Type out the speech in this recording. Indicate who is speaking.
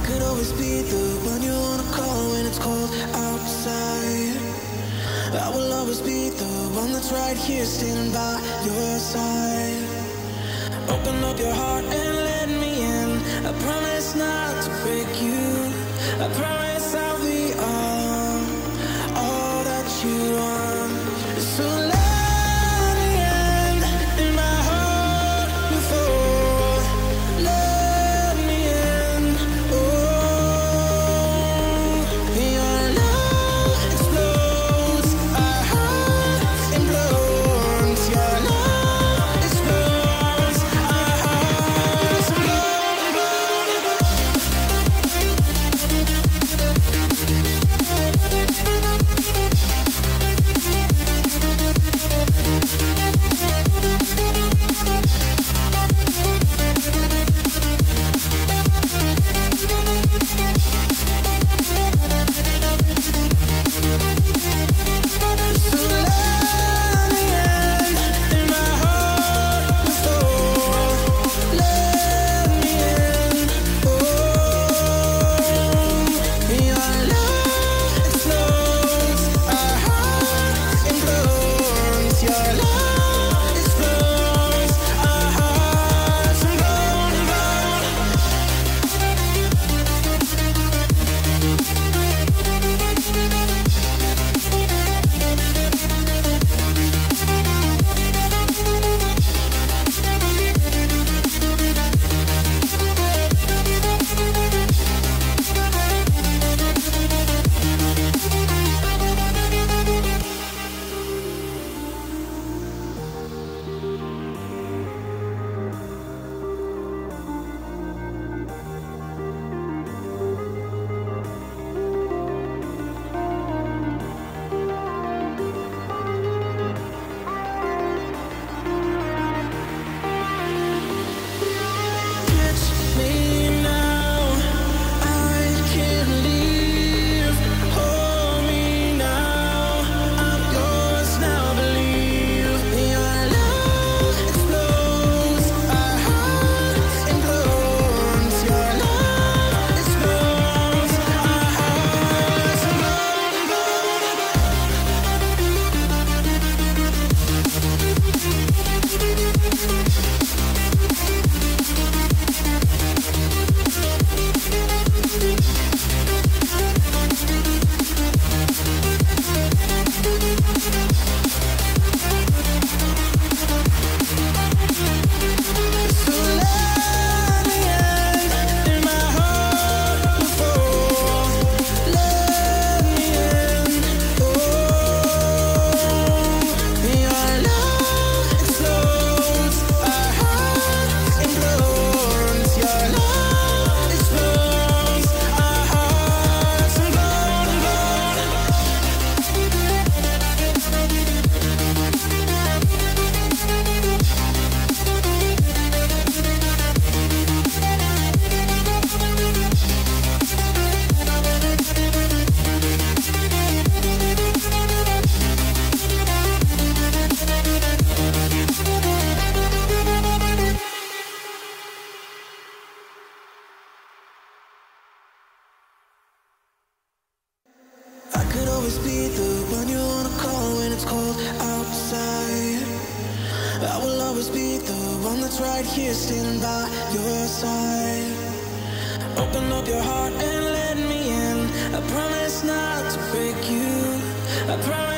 Speaker 1: could always be the one you wanna call when it's cold outside. I will always be the one that's right here standing by your side. Open up your heart and let me in. I promise not to break you. I promise I'll be all that you want. So let me in my heart before. Let me in. Oh, your love explodes. Our hearts implodes. Your love explodes. Our hearts always be the one you wanna call when it's cold outside. I will always be the one that's right here standing by your side. Open up your heart and let me in. I promise not to break you. I promise